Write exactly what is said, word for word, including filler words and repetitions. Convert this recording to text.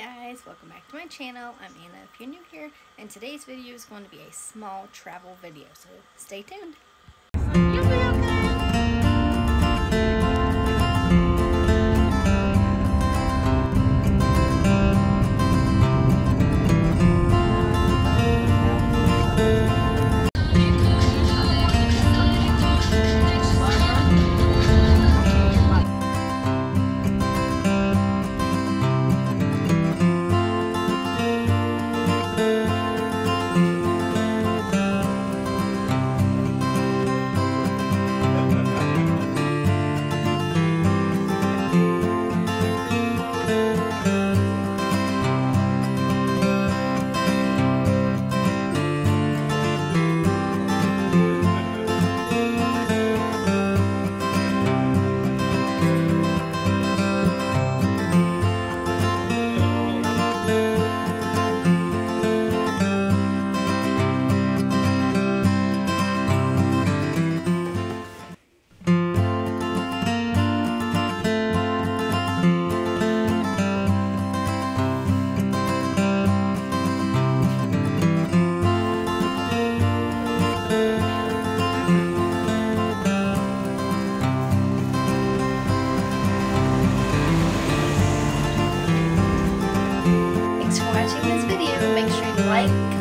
guys, welcome back to my channel. I'm Anna if you're new here, and today's video is going to be a small travel video, so stay tuned. You'll be okay. Like,